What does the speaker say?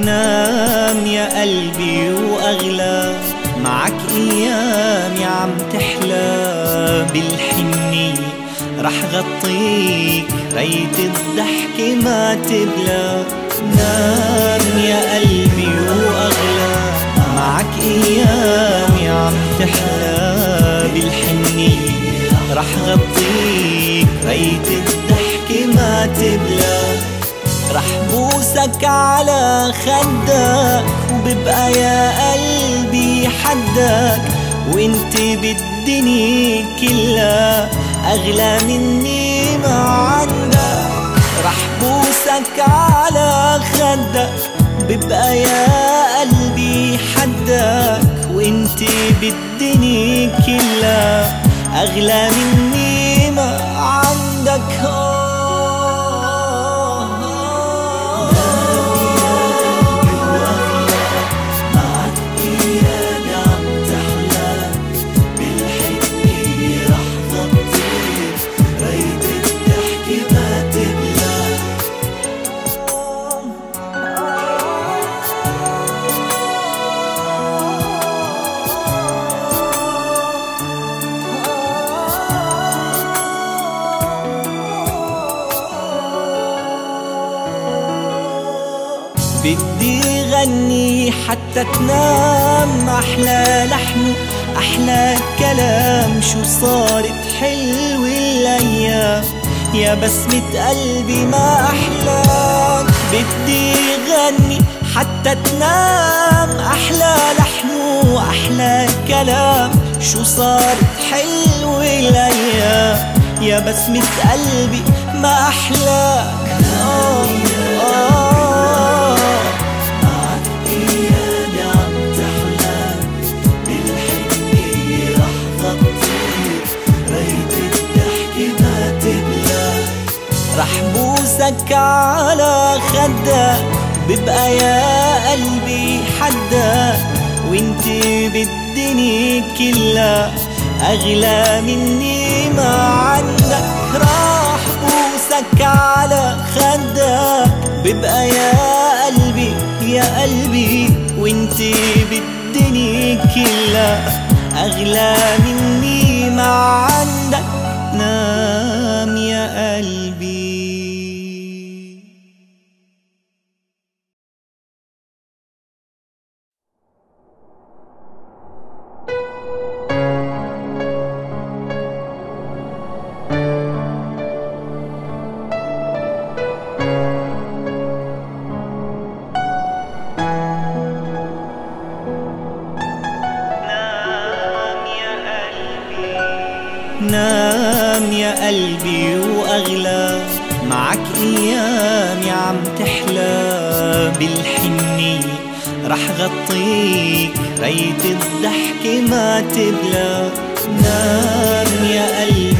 نام يا قلبي وأغلى، معك أيامي عم تحلى بالحنية، رح غطيك ريت الضحكة ما تبلى. نام يا قلبي وأغلى، معك أيامي عم تحلى بالحنية، رح غطيك ريت الضحكة ما تبلى. رح بوسك على خدك وببقى يا قلبي حدك، وانت بالدنيا كلها أغلى مني ما عندك. رح بوسك على خدك ببقى يا قلبي حدك، وانت بالدنيا كلها أغلى مني ما عندك. بدي غني حتى تنام، أحلى لحن أحلى كلام، شو صارت حلوة الأيام يا بسمة قلبي ما أحلاك. بدي غني حتى تنام، أحلى لحن وأحلى كلام، شو صارت حلوة الأيام يا بسمة قلبي ما أحلاك. رح بوسك على خدك ببقى يا قلبي حدك، وانت بالدنيا كلها أغلى مني ما عندك. راح بوسك على خدك ببقى يا قلبي يا قلبي، وانت بالدنيا كلها أغلى مني ما عندك. نام يا قلبي. نام يا قلبي وأغلى، معك أيامي عم تحلى بالحنية، رح غطيك ريت الضحكة ما تبلى. نام يا قلبي